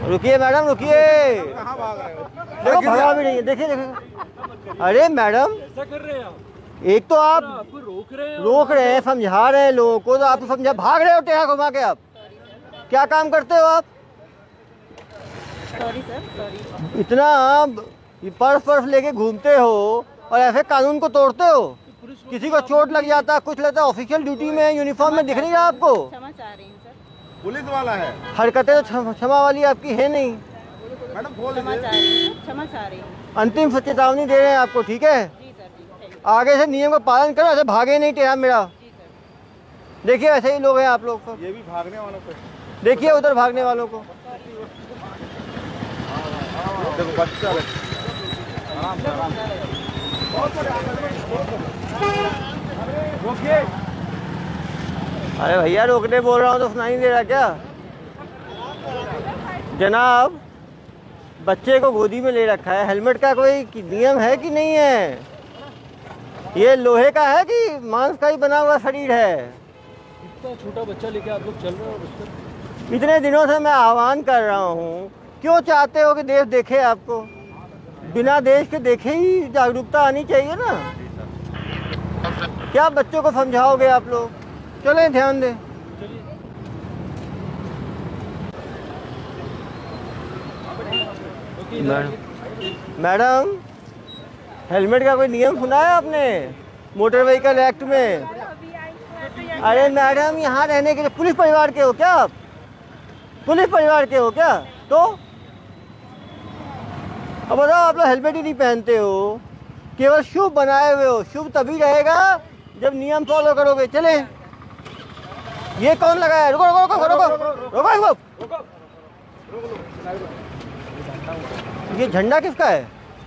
रुकिए मैडम रुकिए। कहाँ भाग रहे हो? देखो भगा भी नहीं है, देखिए देखिए। अरे मैडम ऐसा कर रहे हैं आप? एक तो आप आपको रोक रहे हैं, समझा रहे हैं लोगों को, तो आप समझा भाग रहे हो टेढ़ा घुमा के। आप क्या काम करते हो आप? Sorry sir, sorry. इतना पर्स लेके घूमते हो और ऐसे कानून को तोड़ते हो। किसी को चोट लग जाता, कुछ लगता है, ऑफिशियल ड्यूटी में यूनिफॉर्म में दिख नहीं रहा आपको? क्षमा चाह रही हूँ सर। पुलिस वाला है हरकतें तो क्षमा वाली आपकी है नहीं। मैडम, बोल क्षमा चाह रही हूँ, क्षमा चाह रही हूँ। अंतिम चेतावनी दे रहे हैं आपको, ठीक है? जी सर, जी थैंक यू। आगे से नियम का पालन करो, ऐसे भागे नहीं टेढ़ा मेरा। जी सर। देखिए ऐसे ही लोग हैं आप लोग को, ये भी भागने वालों को देखिए उधर भागने वालों को। देखो बच्चा आराम से आराम रोकिए। अरे भैया रोकने बोल रहा हूँ तो सुनाई नहीं दे रहा क्या? जनाब बच्चे को गोदी में ले रखा है, हेलमेट का कोई नियम है कि नहीं है? ये लोहे का है कि मांस का ही बना हुआ शरीर है? इतना छोटा बच्चा लेके आप लोग चल रहे हो उस पर? इतने दिनों से मैं आह्वान कर रहा हूँ, क्यों चाहते हो कि देश देखे आपको? बिना देश के देखे ही जागरूकता आनी चाहिए ना। क्या बच्चों को समझाओगे आप लोग? चलें ध्यान दें। मैडम हेलमेट का कोई नियम सुना है आपने मोटर व्हीकल एक्ट में? अरे मैडम यहाँ रहने के लिए पुलिस परिवार के हो क्या आप? पुलिस परिवार के हो क्या? तो अब बताओ, आप लोग हेलमेट ही नहीं पहनते हो, केवल शुभ बनाए हुए हो। शुभ तभी रहेगा जब नियम फॉलो करोगे। चले, ये कौन लगाया? रुको रुको रुको रुको रुको रुको। ये झंडा किसका है?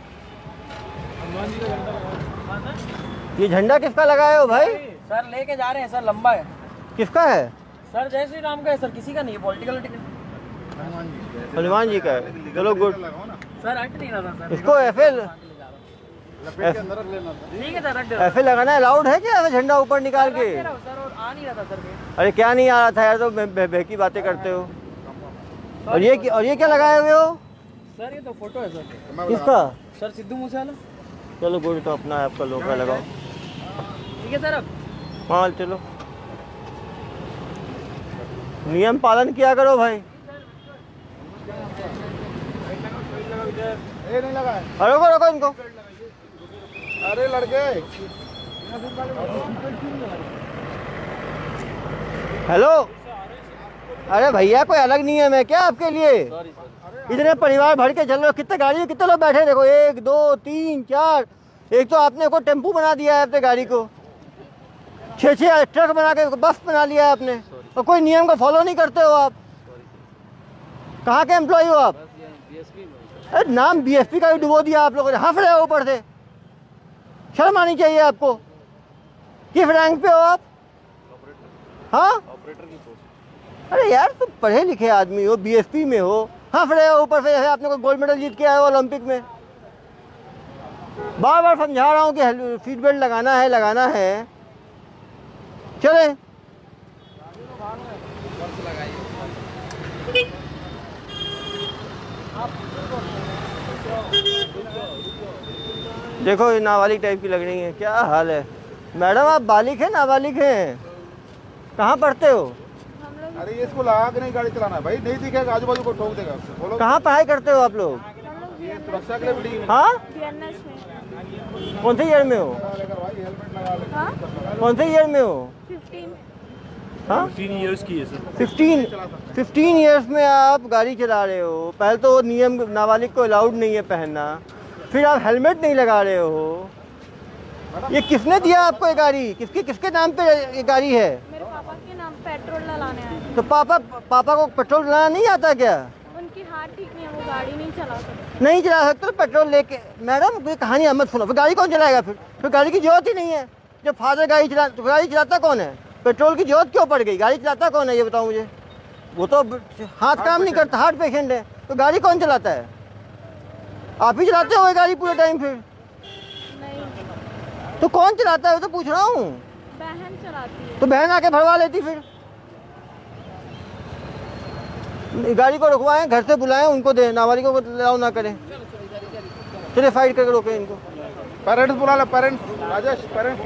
ये झंडा किसका लगाए हो भाई? सर लेके जा रहे हैं सर, लंबा है। किसका है? सर जय श्री राम का है सर, किसी का नहीं है। पॉलिटिकल टिकट हनुमान जी का है। चलो गुड। सर हट नहीं रहा सर, इसको ऐसे ठीक है सर हट ऐसे लगाना अलाउड है क्या? ऐसे झंडा ऊपर निकाल के? सर, और आ नहीं रहा था सर मैं। अरे क्या नहीं आ रहा था यार? तो बहकी बातें करते हो। और ये क्या लगाए हुए हो? सर ये तो फोटो है सर। किसका? सर सिद्धू मूसेवाला। चलो गुड, तो अपना आपका लोग का लगाओ। ठीक है सर। अब हाँ चलो, नियम पालन किया करो भाई। ये नहीं लगा है। अरे रुको रुको इनको। अरे लड़के, हेलो, अरे भैया कोई अलग नियम है क्या आपके लिए? इतने परिवार भर के चल रहे हो, कितने गाड़ी में कितने लोग बैठे? देखो 1 2 3 4। एक तो आपने को टेम्पू बना दिया है अपने गाड़ी को, 6 ट्रक बना के बस बना लिया है आपने, और कोई नियम को फॉलो नहीं करते हो आप। कहाँ के एम्प्लॉय हो आप? अरे नाम बीएसपी का भी डुबो दिया आप लोगों ने, हंस रहे हो ऊपर से। शर्म आनी चाहिए आपको। किस रैंक पे हो आप? हाँ ऑपरेटर की पोस्ट। अरे यार तुम पढ़े लिखे आदमी हो, बीएसपी में हो, हंस रहे हो ऊपर से जैसे आपने कोई गोल्ड मेडल जीत के आए हो ओलंपिक में। बार बार समझा रहा हूँ कि सीट बेल्ट लगाना है। चले, देखो ये नाबालिग टाइप की लग रही है। क्या हाल है मैडम? आप बालिग हैं नाबालिग हैं? कहाँ पढ़ते हो? अरे ये इसको लगा के नहीं गाड़ी चलाना है भाई, नहीं दिखेगा आजू बाजू को ठोक देगा। बोलो कहाँ पढ़ाई करते हो आप लोग? ये सुरक्षा के लिए बिल्डिंग में। हाँ बीएनएस में। कौन से ईयर में हो? लेकर भाई हेलमेट लगा ले। हाँ कौन से ईयर में हो? 15। हाँ 15 इयर्स की है सर। 15 ईयर्स में आप गाड़ी चला रहे हो। पहले तो नियम नाबालिग को अलाउड नहीं है पहनना, फिर आप हेलमेट नहीं लगा रहे हो। ये किसने दिया आपको ये गाड़ी? किसके नाम पे ये गाड़ी है? मेरे पापा के नाम पेट्रोल डलाने आए। तो पापा को पेट्रोल डलाना नहीं आता क्या? उनकी हाथ ठीक नहीं है, वो गाड़ी नहीं चला सकते। नहीं चला सकते तो पेट्रोल लेके। मैडम कोई कहानी मत सुनो, फिर गाड़ी कौन चलाएगा? फिर गाड़ी की जरूरत ही नहीं है। जब फादर गाड़ी चलाता कौन है? पेट्रोल की जरूरत क्यों पड़ गई? गाड़ी चलाता कौन है ये बताओ मुझे। वो तो हाथ काम नहीं करता, हार्ट पेशेंट है, तो गाड़ी कौन चलाता है? आप ही चलाते हो गाड़ी पूरे टाइम? फिर नहीं, तो कौन चलाता है वो तो पूछ रहा हूँ। बहन चलाती है। तो बहन आके भरवा लेती फिर। गाड़ी को रुकवाएं, घर से बुलाएं, उनको दें, नाबालिगों को अलाउ ना करें। चलिए फाइट करके रोकें इनको। पेरेंट्स बुला लो, पेरेंट्स, राजेश पेरेंट्स।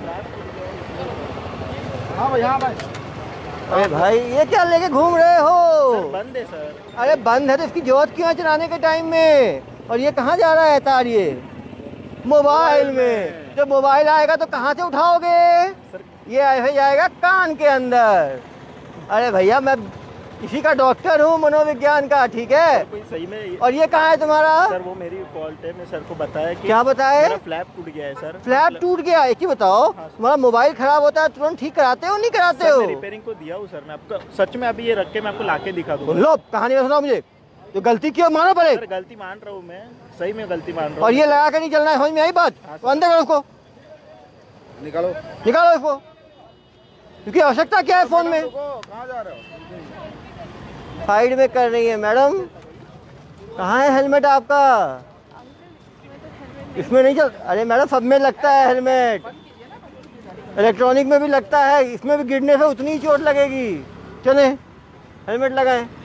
हाँ भाई, हाँ भाई। अरे भाई ये क्या लेके घूम रहे हो? बंद है सर। अरे बंद है तो इसकी जरूरत क्यों है चलाने के टाइम में? और ये कहाँ जा रहा है तार? ये मोबाइल में। जब मोबाइल आएगा तो कहाँ से उठाओगे? ये ऐसे जाएगा कान के अंदर। अरे भैया मैं इसी का डॉक्टर हूँ, मनोविज्ञान का, ठीक है? कोई सही में और ये कहाँ है तुम्हारा? सर वो मेरी फॉल्ट है, मैं सर को बताया कि क्या बताए? मेरा फ्लैप टूट गया है सर। फ्लैप टूट गया? एक ही बताओ, तुम्हारा मोबाइल खराब होता है तुरंत ठीक कराते हो नहीं कराते हो? मैं रिपेयरिंग को दिया हूँ सर, मैं आपको सच में अभी ये रख के मैं आपको लाके दिखा दूंगा। लो कहानी सुनाओ मुझे, तो गलती क्यों मानो पड़े? सर गलती मान रहा हूँ मैं, सही में गलती मान रहा हूँ। और ये लगा के नहीं चलना है, समझ में आई बात? तो अंदर करो उसको, निकालो, निकालो इसको, क्योंकि आवश्यकता क्या है फोन में? कहाँ जा रहे हो? साइड में कर रही है मैडम। कहाँ है हेलमेट आपका? इसमें नहीं चल। अरे मैडम सब में लगता है हेलमेट, इलेक्ट्रॉनिक में भी लगता है, इसमें भी गिरने से उतनी ही चोट लगेगी। चले हेलमेट लगाएं।